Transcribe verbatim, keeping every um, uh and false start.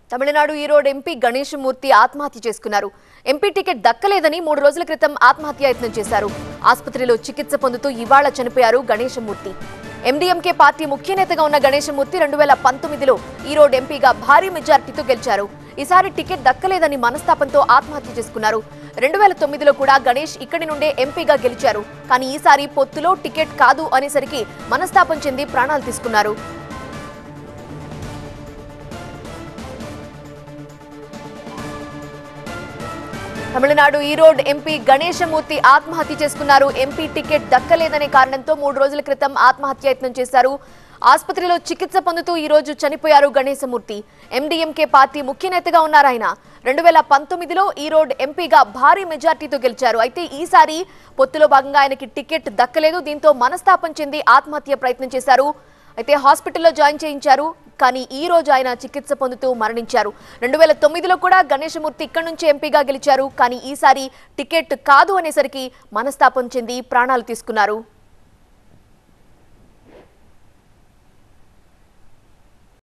Tamil Nadu Erode MP Ganesh Murthy ఆత్మహత్య చేసుకున్నారు. MP ticket దక్కలేదని మూడు రోజుల క్రితం ఆత్మహత్య యత్నం చేశారు. ఆసుపత్రిలో చికిత్స పొందుతూ ఇవాళ చనిపోయారు గణేష్ మూర్తి. ఎండీఎంకే పార్టీ ముఖ్య నేతగా ఉన్న గణేష్ మూర్తి రెండు వేల పంతొమ్మిదిలో ఈరోడ్ ఎంపీగా భారీ మెజార్టీతో గెలిచారు. ఈసారి టికెట్ దక్కలేదని మనస్తాపంతో ఆత్మహత్య చేసుకున్నారు. రెండు వేల తొమ్మిదిలో కూడా గణేష్ ఇక్కడి నుండే ఎంపీగా గెలిచారు. కానీ ఈసారి పొత్తులో టికెట్ కాదు అనేసరికి మనస్తాపం చెంది ప్రాణాలు తీసుకున్నారు. తమిళనాడు ఈరోడ్ ఎంపీ గణేష్ మూర్తి ఆత్మహత్య చేసుకున్నారు. ఎంపీ టికెట్ దక్కలేదనే కారణంతో మూడు రోజుల క్రితం ఆత్మహత్య యత్నం చేశారు. ఆసుపత్రిలో చికిత్స పొందుతూ ఈ రోజు చనిపోయారు గణేష్ మూర్తి. ఎండీఎంకే పార్టీ ముఖ్య నేతగా ఉన్నారు ఆయన. రెండు వేల పంతొమ్మిదిలో ఈరోడ్ ఎంపీగా భారీ మెజార్టీతో గెలిచారు. అయితే ఈసారి పొత్తులో భాగంగా ఆయనకి టికెట్ దక్కలేదు. దీంతో మనస్తాపం చెంది ఆత్మహత్య ప్రయత్నం చేశారు. అయితే హాస్పిటల్లో జాయిన్ చేయించారు. కానీ ఈ రోజు ఆయన చికిత్స పొందుతూ మరణించారు. రెండు వేల తొమ్మిదిలో కూడా గణేష్ మూర్తి ఇక్కడి నుంచి ఎంపీగా గెలిచారు. కానీ ఈసారి టికెట్ కాదు అనేసరికి మనస్తాపం చెంది ప్రాణాలు తీసుకున్నారు.